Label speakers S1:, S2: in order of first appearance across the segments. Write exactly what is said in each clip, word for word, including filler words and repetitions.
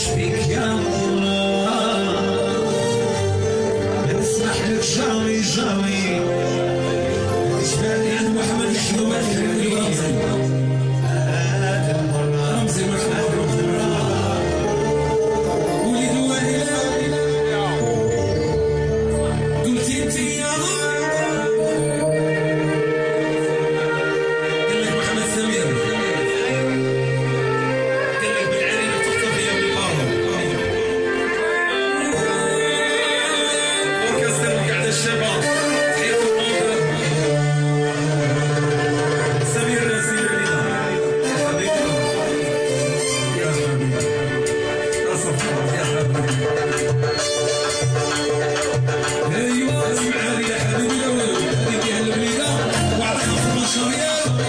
S1: فيك يا الله نسمح لك جاوي جاوي جبالي عند محمد الحلوات في رمزي هذا المرة رمزي محمد وليد وائلة قلتي انت يا قال لك محمد سمير الشباب تحية المنظر سمير نسير لنا يا حبيبي يا حبيبي يا صفار يا حبيبي ايوه اسمع لي يا حبيبي يا ولد هذيك يا الوليده وعطينا خمسطاش ريال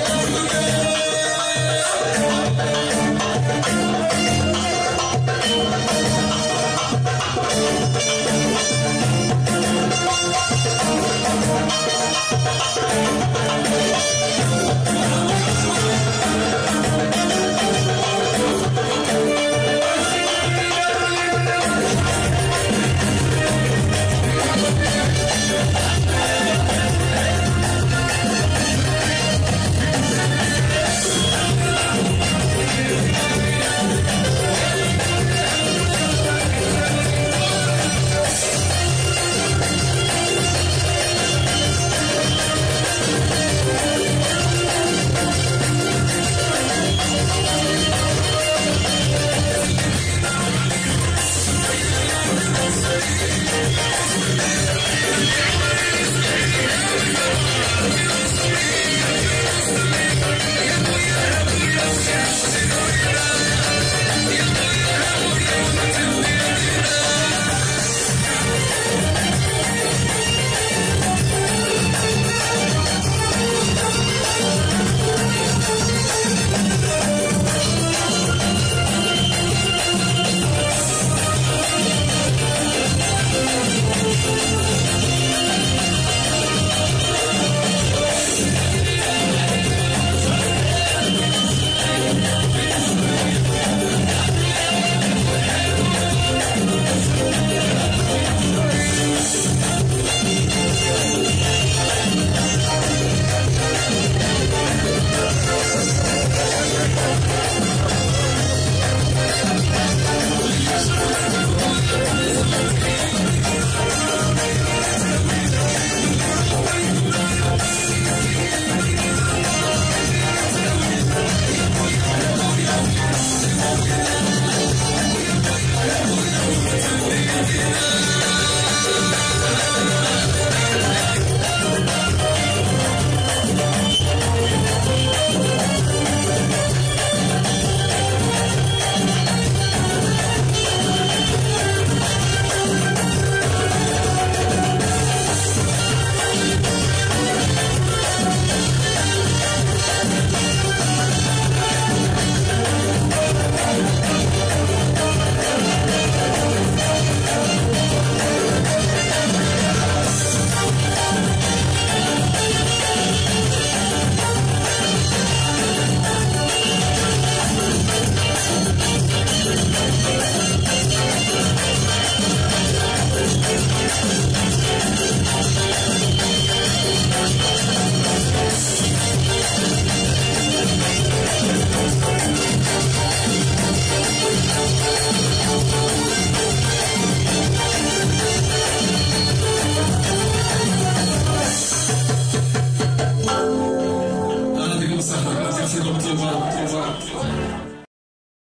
S1: Merci de